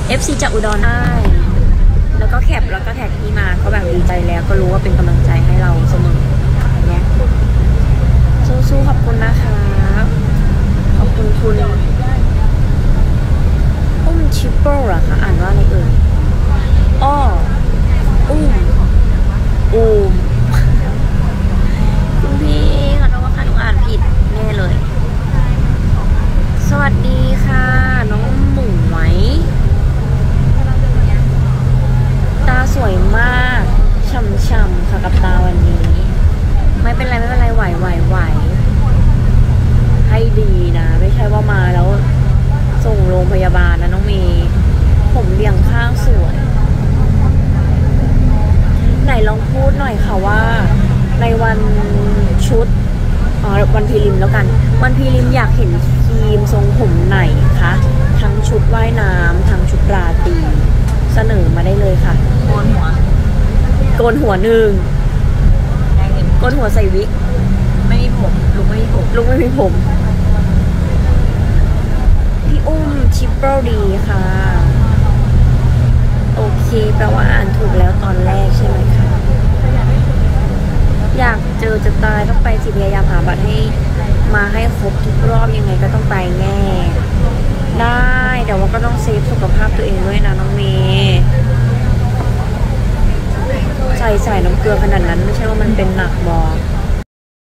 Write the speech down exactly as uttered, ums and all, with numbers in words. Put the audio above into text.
เอฟ ซี จากอุดรได้แล้วก็แคปแล้วก็แท็กพี่มาก็แบบดีใจแล้วก็รู้ว่าเป็นกำลังใจให้เราเสมอเนี่ยสู้ๆขอบคุณนะคะขอบคุณคุณอุ้มชิปเปิลเหรอคะอ่านว่าอะไรเอ่ยอ้ออุ้มอูมคุณพี่ขอโทษว่าค่ะหนูอ่านผิดแน่เลยสวัสดีค่ะน้องหมูไหมตาสวยมากช่ำๆค่ะกับตาวันนี้ไม่เป็นไรไม่เป็นไรไหวไหวไหวให้ดีนะไม่ใช่ว่ามาแล้วส่งโรงพยาบาลนะน้องเมย์ผมเรียงข้างสวยไหนลองพูดหน่อยค่ะว่าในวันชุดอ๋อวันพรีลิมแล้วกันวันพรีลิมอยากเห็นทีมทรงผมไหนคะทั้งชุดว่ายน้ำทั้งชุดราตรีเสนอมาได้เลยค่ะโกนหัวโกนหัวหนึ่งโกนหัวใส่วิกไม่มีผมลุงไม่มีผมลุงไม่มีผมพี่อุ้มชิปเปิลดีค่ะโอเคแปลว่าอ่านถูกแล้วตอนแรกใช่ไหมคะอยากเจอจะตายต้องไปสิพยายามหาบัตรให้มาให้ครบทุกรอบยังไงก็ต้องไปแน่ได้แต่ว่าก็ต้องเซฟสุขภาพตัวเองด้วยนะน้องเมย์ใส่ใส่น้ำเกลือขนาดนั้นไม่ใช่ว่ามันเป็นหนักบอก